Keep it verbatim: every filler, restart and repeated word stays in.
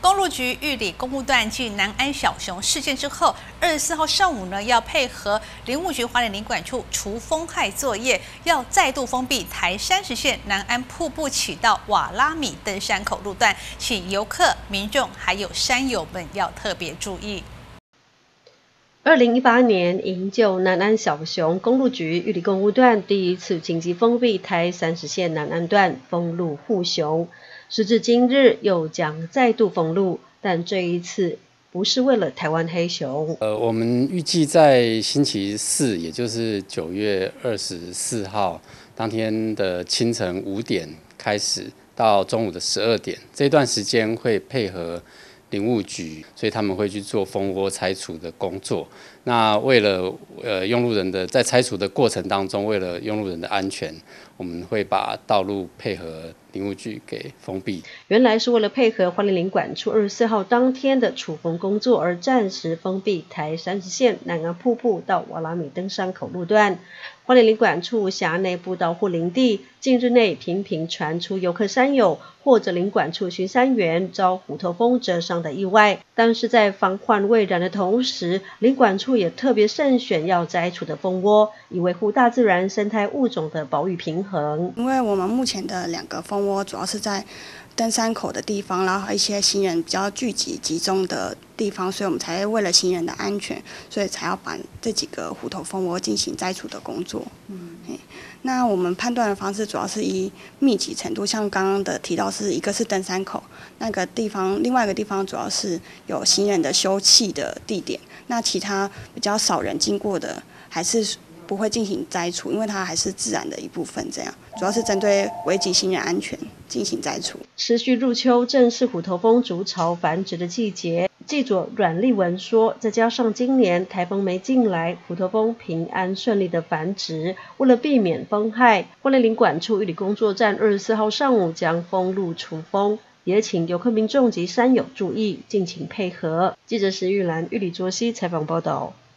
公路局玉里公路段继南安小熊事件之后，二十四号上午呢，要配合林务局花莲林管处除风害作业，要再度封闭台三十线南安瀑布起到瓦拉米登山口路段，请游客、民众还有山友们要特别注意。 二零一八年，营救南安小熊公路局玉里公路段第一次紧急封闭台三十线南安段，封路护熊。时至今日，又将再度封路，但这一次不是为了台湾黑熊。 呃，我们预计在星期四，也就是九月二十四号当天的清晨五点开始，到中午的十二点，这段时间会配合林务局，所以他们会去做蜂窝拆除的工作。那为了呃用路人的在拆除的过程当中，为了用路人的安全，我们会把道路配合林务局给封闭。 原来是为了配合花莲林管处二十四号当天的处封工作而暂时封闭台三十线南安瀑布到瓦拉米登山口路段。花莲林管处辖内步道或林地，近日内频频传出游客山友或者林管处巡山员遭虎头蜂蛰伤的意外，但是在防患未然的同时，林管处也特别慎选要摘除的蜂窝，以维护大自然生态物种的保育平衡。 因为我们目前的两个蜂窝主要是在登山口的地方，然后一些行人比较聚集集中的地方，所以我们才为了行人的安全，所以才要把这几个虎头蜂窝进行摘除的工作。嗯，那我们判断的方式主要是以密集程度，像刚刚的提到是一个是登山口那个地方，另外一个地方主要是有行人的休憩的地点，那其他比较少人经过的还是不会进行摘除，因为它还是自然的一部分，这样主要是针对危及行人安全进行摘除。 持续入秋，正是虎头蜂筑巢繁殖的季节。记者阮丽文说，再加上今年台风没进来，虎头蜂平安顺利的繁殖，为了避免蜂害，花莲林管处玉里工作站二十四号上午将封路除蜂，也请游客民众及山友注意，敬请配合。记者石玉兰玉里卓溪采访报道。